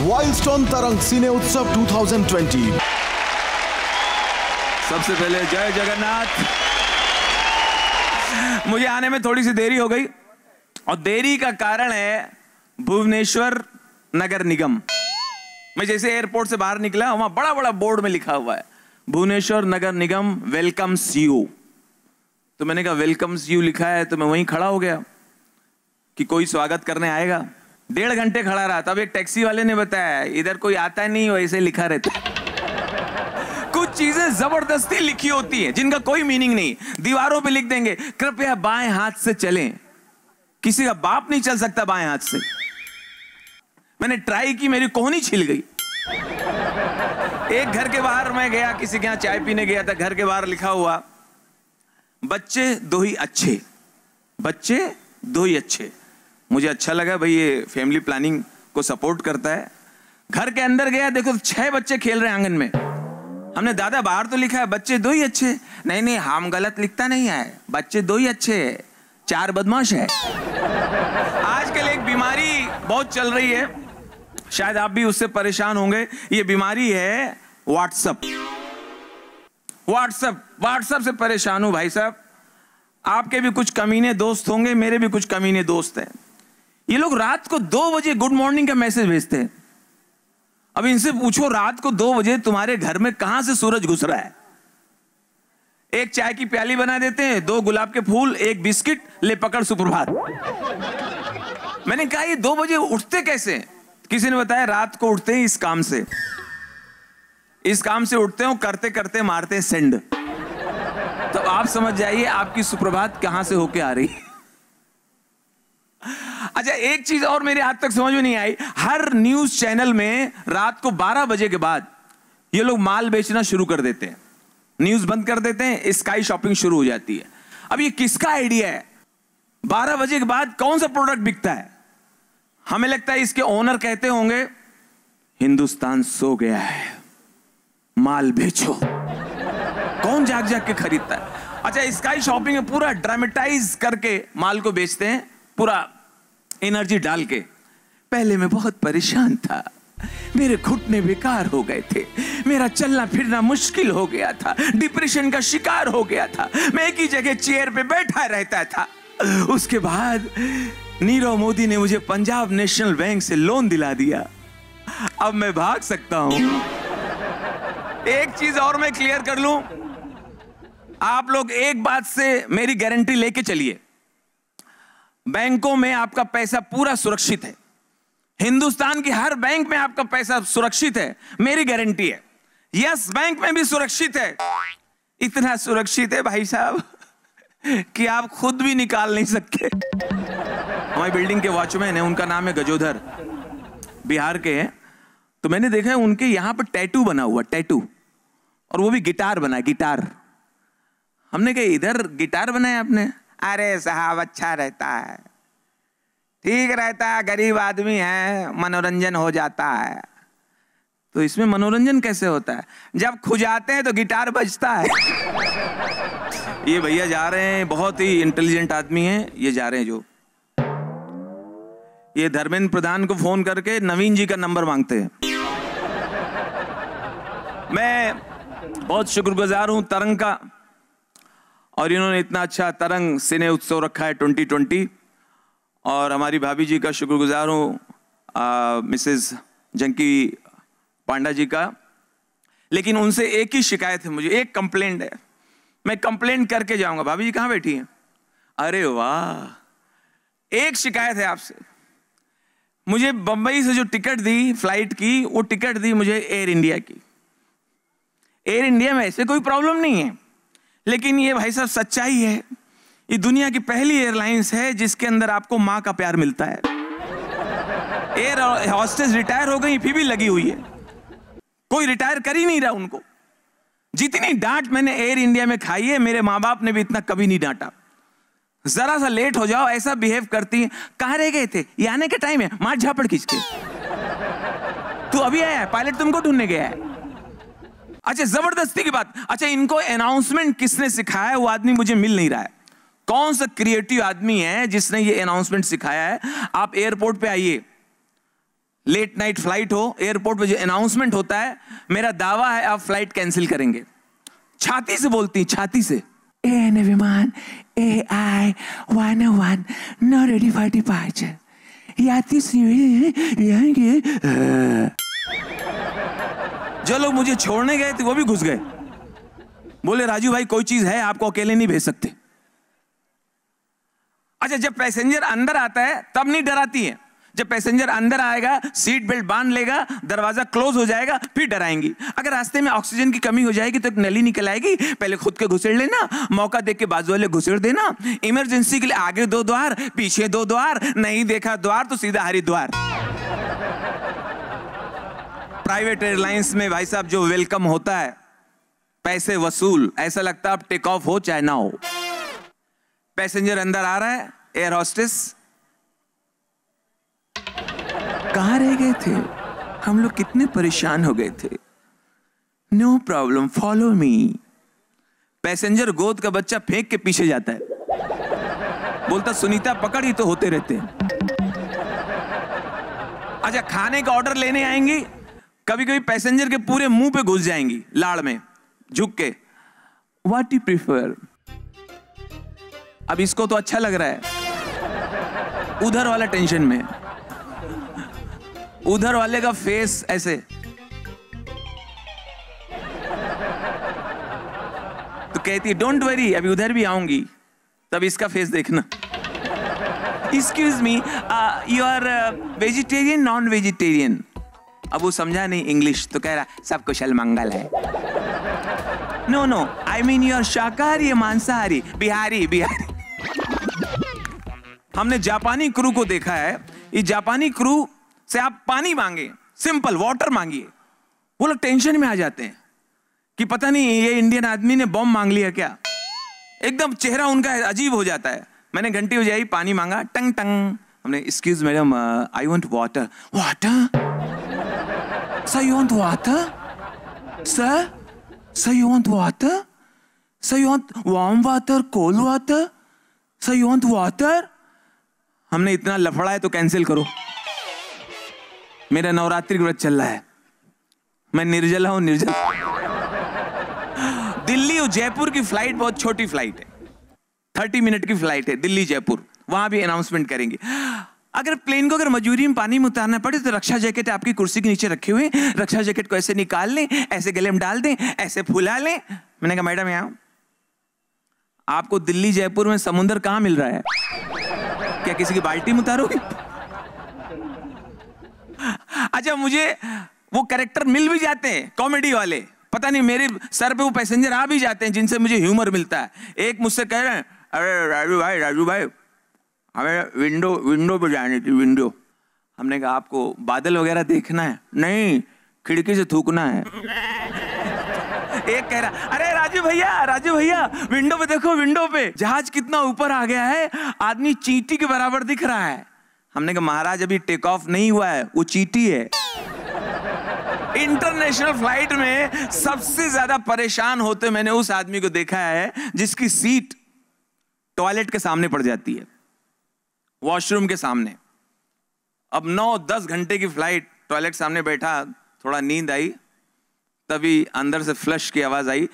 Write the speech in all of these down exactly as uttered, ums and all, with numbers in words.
वाइल्डस्टोन तरंग सिने उत्सव दो हज़ार बीस। सबसे पहले जय जगन्नाथ। मुझे आने में थोड़ी सी देरी हो गई और देरी का कारण है भुवनेश्वर नगर निगम। मैं जैसे एयरपोर्ट से बाहर निकला, वहां बड़ा बड़ा बोर्ड में लिखा हुआ है भुवनेश्वर नगर निगम वेलकम्स यू। तो मैंने कहा वेलकम्स यू लिखा है, तो मैं वहीं खड़ा हो गया कि कोई स्वागत करने आएगा। डेढ़ घंटे खड़ा रहा, तब एक टैक्सी वाले ने बताया इधर कोई आता नहीं, वैसे लिखा रहता है। कुछ चीजें जबरदस्ती लिखी होती हैं जिनका कोई मीनिंग नहीं। दीवारों पे लिख देंगे कृपया बाएं हाथ से चलें। किसी का बाप नहीं चल सकता बाएं हाथ से। मैंने ट्राई की, मेरी कोहनी छिल गई। एक घर के बाहर मैं गया, किसी के यहां चाय पीने गया था, घर के बाहर लिखा हुआ बच्चे दो ही अच्छे, बच्चे दो ही अच्छे। मुझे अच्छा लगा भाई, ये फैमिली प्लानिंग को सपोर्ट करता है। घर के अंदर गया, देखो तो छह बच्चे खेल रहे हैं आंगन में। हमने दादा बाहर तो लिखा है बच्चे दो ही अच्छे। नहीं नहीं, हम गलत लिखता नहीं है, बच्चे दो ही अच्छे, चार बदमाश है। आजकल एक बीमारी बहुत चल रही है, शायद आप भी उससे परेशान होंगे। ये बीमारी है व्हाट्सएप। व्हाट्सएप व्हाट्सएप से परेशान हूं भाई साहब। आपके भी कुछ कमीने दोस्त होंगे, मेरे भी कुछ कमीने दोस्त हैं। ये लोग रात को दो बजे गुड मॉर्निंग का मैसेज भेजते हैं। अब इनसे पूछो रात को दो बजे तुम्हारे घर में कहां से सूरज घुस रहा है। एक चाय की प्याली बना देते हैं, दो गुलाब के फूल, एक बिस्किट, ले पकड़ सुप्रभात। मैंने कहा ये दो बजे उठते कैसे? किसी ने बताया रात को उठते हैं इस काम से, इस काम से उठते हो, करते करते मारते हैं सेंड। तो आप समझ जाइए आपकी सुप्रभात कहां से होके आ रही है। अच्छा, एक चीज और मेरे आज तक समझ में नहीं आई। हर न्यूज चैनल में रात को बारह बजे के बाद ये लोग माल बेचना शुरू कर देते हैं, न्यूज बंद कर देते हैं, स्काई शॉपिंग शुरू हो जाती है। अब ये किसका आइडिया है? बारह बजे के बाद कौन सा प्रोडक्ट बिकता है? हमें लगता है इसके ओनर कहते होंगे हिंदुस्तान सो गया है, माल बेचो। कौन जाग जाग के खरीदता है? अच्छा, स्काई शॉपिंग में पूरा ड्रामेटाइज करके माल को बेचते हैं, पूरा एनर्जी डाल के। पहले मैं बहुत परेशान था, मेरे घुटने बेकार हो गए थे, मेरा चलना फिरना मुश्किल हो गया था, डिप्रेशन का शिकार हो गया था, मैं एक ही जगह चेयर पे बैठा रहता था। उसके बाद नीरव मोदी ने मुझे पंजाब नेशनल बैंक से लोन दिला दिया, अब मैं भाग सकता हूं। एक चीज और मैं क्लियर कर लूं, आप लोग एक बात से मेरी गारंटी लेके चलिए, बैंकों में आपका पैसा पूरा सुरक्षित है। हिंदुस्तान की हर बैंक में आपका पैसा सुरक्षित है, मेरी गारंटी है। यस बैंक में भी सुरक्षित है, इतना सुरक्षित है भाई साहब कि आप खुद भी निकाल नहीं सकते। हमारी बिल्डिंग के वॉचमैन है, उनका नाम है गजोधर, बिहार के हैं। तो मैंने देखा है उनके यहां पर टैटू बना हुआ, टैटू, और वो भी गिटार बना है, गिटार। हमने कहा इधर गिटार बनाया आपने? अरे साहब अच्छा रहता है, ठीक रहता है, गरीब आदमी है, मनोरंजन हो जाता है। तो इसमें मनोरंजन कैसे होता है? जब खुजाते हैं तो गिटार बजता है। ये भैया जा रहे हैं, बहुत ही इंटेलिजेंट आदमी हैं, ये जा रहे हैं जो ये धर्मेंद्र प्रधान को फोन करके नवीन जी का नंबर मांगते हैं। मैं बहुत शुक्रगुजार हूं तरंग का, और इन्होंने इतना अच्छा तरंग सिने उत्सव रखा है ट्वेंटी ट्वेंटी। और हमारी भाभी जी का शुक्रगुजार हूँ, मिसेस जंकी पांडा जी का। लेकिन उनसे एक ही शिकायत है, मुझे एक कंप्लेंट है, मैं कंप्लेंट करके जाऊंगा। भाभी जी कहाँ बैठी हैं? अरे वाह, एक शिकायत है आपसे। मुझे बंबई से जो टिकट दी फ्लाइट की, वो टिकट दी मुझे एयर इंडिया की। एयर इंडिया में ऐसे कोई प्रॉब्लम नहीं है, लेकिन ये भाई साहब सच्चाई है, ये दुनिया की पहली एयरलाइंस है जिसके अंदर आपको मां का प्यार मिलता है। एयर हॉस्टेस रिटायर हो गई, फिर भी लगी हुई है, कोई रिटायर कर ही नहीं रहा उनको। जितनी डांट मैंने एयर इंडिया में खाई है, मेरे माँ बाप ने भी इतना कभी नहीं डांटा। जरा सा लेट हो जाओ ऐसा बिहेव करती है। कहां रह गए थे? ये आने के टाइम है, मार झापड़ खींच के। तू अभी आया है, पायलट तुमको ढूंढने गया है। अच्छा, जबरदस्ती की बात। अच्छा, इनको अनाउंसमेंट किसने सिखाया है? वो आदमी मुझे मिल नहीं रहा है। कौन सा क्रिएटिव आदमी है जिसने ये अनाउंसमेंट सिखाया है? आप एयरपोर्ट पे आइए, लेट नाइट फ्लाइट हो, एयरपोर्ट पे जो अनाउंसमेंट होता है, मेरा दावा है आप फ्लाइट कैंसिल करेंगे। छाती से बोलती, छाती से, एन विमान A I one one not ready for departure, यात्री जो लोग मुझे छोड़ने गए थे वो भी घुस गए, बोले राजू भाई कोई चीज है आपको अकेले नहीं भेज सकते। अच्छा, जब पैसेंजर अंदर आता है तब नहीं डराती है, जब पैसेंजर अंदर आएगा, सीट बेल्ट बांध लेगा, दरवाजा क्लोज हो जाएगा, फिर डराएंगी। अगर रास्ते में ऑक्सीजन की कमी हो जाएगी तो एक नली निकल आएगी, पहले खुद के घुसेड़ लेना, मौका देख के बाजू वाले घुसेड़ देना। इमरजेंसी के लिए आगे दो द्वार, पीछे दो द्वार, नहीं देखा द्वार तो सीधा हरिद्वार। प्राइवेट एयरलाइंस में भाई साहब जो वेलकम होता है, पैसे वसूल, ऐसा लगता है आप टेक ऑफ हो चाहे ना हो। पैसेंजर अंदर आ रहा है, एयर होस्टेस कहां रह गए थे, हम लोग कितने परेशान हो गए थे। No problem, follow me. Passenger गोद का बच्चा फेंक के पीछे जाता है, बोलता सुनीता पकड़, ही तो होते रहते हैं। अच्छा, खाने का ऑर्डर लेने आएंगी, कभी कभी पैसेंजर के पूरे मुंह पे घुस जाएंगी, लाड़ में झुक के, व्हाट यू प्रीफर। अब इसको तो अच्छा लग रहा है, उधर वाला टेंशन में, उधर वाले का फेस ऐसे, तो कहती है डोंट वरी अभी उधर भी आऊंगी, तब इसका फेस देखना। Excuse me, you are vegetarian non vegetarian. अब वो समझा नहीं इंग्लिश, तो कह रहा सब कुशल मंगल है। No no, I mean you are शाकाहारी मांसाहारी, बिहारी बिहारी। हमने जापानी क्रू को देखा है, ये जापानी क्रू से आप पानी मांगे, सिंपल वाटर मांगिए, वो लोग टेंशन में आ जाते हैं कि पता नहीं ये इंडियन आदमी ने बॉम्ब मांग लिया क्या, एकदम चेहरा उनका अजीब हो जाता है। मैंने घंटी बजाई, पानी मांगा, टंग टंग, हमने excuse madam I want water. Water sir, you want water sir, sir you want water, sir you want warm water, cold water, sir you want water. हमने इतना लफड़ा है तो कैंसिल करो, मेरा नवरात्रि व्रत चल रहा है, मैं निर्जला हूं, निर्जल। दिल्ली और जयपुर की फ्लाइट बहुत छोटी फ्लाइट है, थर्टी मिनट की फ्लाइट है, दिल्ली जयपुर, वहां भी अनाउंसमेंट करेंगे। अगर प्लेन को अगर मजबूरी में पानी में उतारना पड़े तो रक्षा जैकेट आपकी कुर्सी के नीचे रखे हुए, रक्षा जैकेट को ऐसे निकाल लें, ऐसे गले में डाल दें, ऐसे फुला लें। मैंने कहा मैडम यहाँ आपको दिल्ली जयपुर में समुद्र कहां मिल रहा है, क्या किसी की बाल्टी में उतारोगे? अच्छा, मुझे वो कैरेक्टर मिल भी जाते हैं कॉमेडी वाले, पता नहीं मेरे सर पे वो पैसेंजर आ भी जाते हैं जिनसे मुझे ह्यूमर मिलता है। एक मुझसे कह रहे हैं अरे राजू भाई राजू भाई हमें विंडो विंडो पे जानी थी, विंडो। हमने कहा आपको बादल वगैरह देखना है? नहीं, खिड़की से थूकना है। एक कह रहा अरे राजू भैया राजू भैया विंडो पे देखो, विंडो पे जहाज कितना ऊपर आ गया है, आदमी चींटी के बराबर दिख रहा है। हमने कहा महाराज अभी टेक ऑफ नहीं हुआ है, वो चींटी है। इंटरनेशनल फ्लाइट में सबसे ज्यादा परेशान होते मैंने उस आदमी को देखा है जिसकी सीट टॉयलेट के सामने पड़ जाती है, वॉशरूम के सामने। अब नौ दस घंटे की फ्लाइट, टॉयलेट सामने बैठा, थोड़ा नींद आई, तभी अंदर से फ्लश की आवाज आई,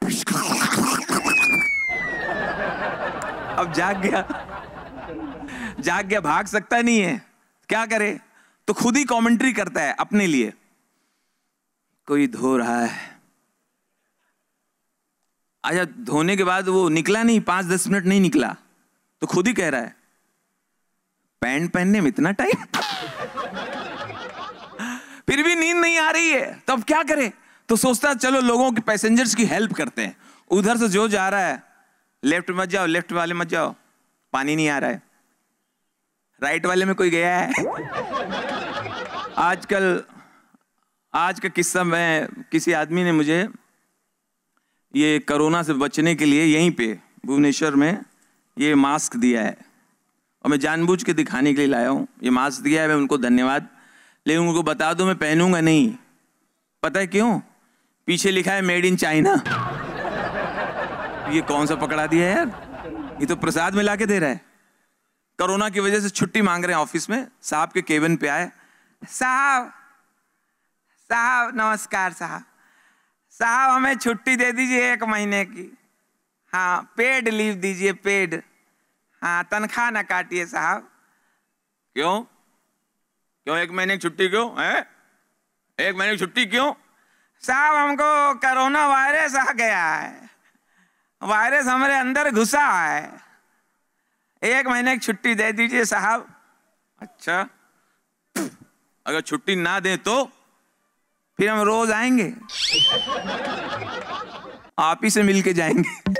अब जाग गया जाग गया भाग सकता नहीं है, क्या करे, तो खुद ही कमेंट्री करता है अपने लिए, कोई धो रहा है। अच्छा, धोने के बाद वो निकला नहीं, पांच दस मिनट नहीं निकला, तो खुद ही कह रहा है पैंट पहनने में इतना टाइम। फिर भी नींद नहीं आ रही है, तो अब क्या करे, तो सोचता चलो लोगों के पैसेंजर्स की हेल्प करते हैं। उधर से जो जा रहा है लेफ्ट मत जाओ, लेफ्ट वाले मत जाओ, पानी नहीं आ रहा है, राइट वाले में कोई गया है। आजकल आज का किस्सा में किसी आदमी ने मुझे ये कोरोना से बचने के लिए यहीं पे भुवनेश्वर में ये मास्क दिया है, और मैं जानबूझ के दिखाने के लिए लाया हूँ। ये मास्क दिया है, मैं उनको धन्यवाद, लेकिन उनको बता दो मैं पहनूंगा नहीं। पता है क्यों? पीछे लिखा है मेड इन चाइना। ये कौन सा पकड़ा दिया है यार, ये तो प्रसाद में ला के दे रहा है। कोरोना की वजह से छुट्टी मांग रहे हैं ऑफिस में, साहब के केबिन पे आए, साहब साहब नमस्कार साहब। साहब हमें छुट्टी दे दीजिए एक महीने की। हाँ, पेड लीव दीजिए, पेड। हाँ, तनख्वाह ना काटिए साहब। क्यों क्यों एक महीने की छुट्टी क्यों है? एक महीने की छुट्टी क्यों? साहब हमको कोरोना वायरस आ गया है, वायरस हमारे अंदर घुसा है, एक महीने की छुट्टी दे दीजिए साहब। अच्छा, अगर छुट्टी ना दें तो फिर हम रोज आएंगे, आप ही से मिलके जाएंगे।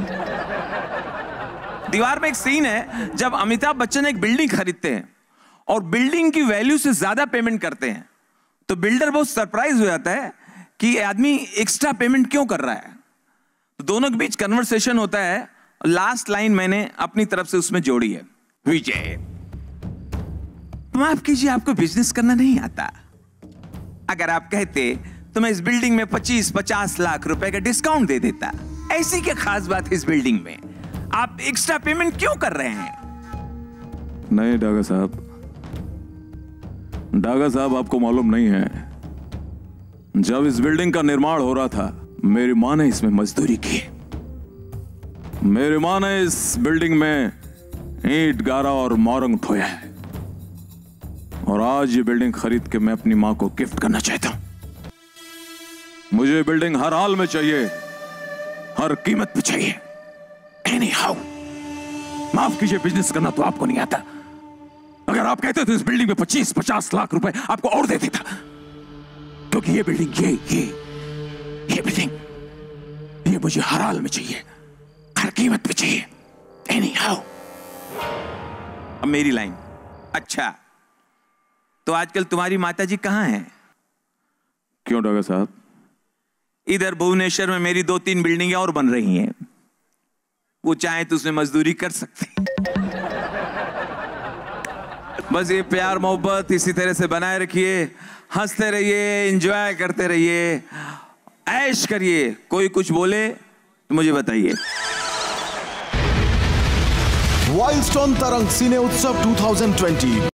दीवार में एक सीन है जब अमिताभ बच्चन एक बिल्डिंग खरीदते हैं और बिल्डिंग की वैल्यू से ज्यादा पेमेंट करते हैं, तो बिल्डर बहुत सरप्राइज हो जाता है कि ये आदमी एक्स्ट्रा पेमेंट क्यों कर रहा है। तो दोनों के बीच कन्वर्सेशन होता है। लास्ट लाइन मैंने अपनी तरफ से उसमें जोड़ी है, विजय माफ कीजिए, आपको बिजनेस करना नहीं आता। अगर आप कहते तो मैं इस बिल्डिंग में पच्चीस पचास लाख रुपए का डिस्काउंट दे देता। ऐसी क्या खास बात है इस बिल्डिंग में, आप एक्स्ट्रा पेमेंट क्यों कर रहे हैं? नहीं डागा साहब, डागा साहब आपको मालूम नहीं है, जब इस बिल्डिंग का निर्माण हो रहा था मेरी मां ने इसमें मजदूरी की। मेरी मां ने इस बिल्डिंग में ईंट गारा और मोरंग ठोया है, और आज ये बिल्डिंग खरीद के मैं अपनी मां को गिफ्ट करना चाहता हूं। मुझे बिल्डिंग हर हाल में चाहिए, हर कीमत पे चाहिए। एनी हाउ, माफ कीजिए, बिजनेस करना तो आपको नहीं आता। अगर आप कहते तो इस बिल्डिंग में पच्चीस पचास लाख रुपए आपको और दे देता, क्योंकि ये बिल्डिंग ये ये ये बिल्डिंग ये मुझे हर हाल में चाहिए, हर कीमत पे चाहिए। Anyhow. अब मेरी लाइन। अच्छा, तो आजकल तुम्हारी माताजी कहां हैं? क्यों डागा साहब? इधर भुवनेश्वर में मेरी दो तीन बिल्डिंगें और बन रही हैं, वो चाहे तो उसमें मजदूरी कर सकते। बस ये प्यार मोहब्बत इसी तरह से बनाए रखिए, हंसते रहिए, एंजॉय करते रहिए, ऐश करिए। कोई कुछ बोले तो मुझे बताइए। वाइल्ड स्टोन तरंग सिने उत्सव टू थाउजेंड ट्वेंटी।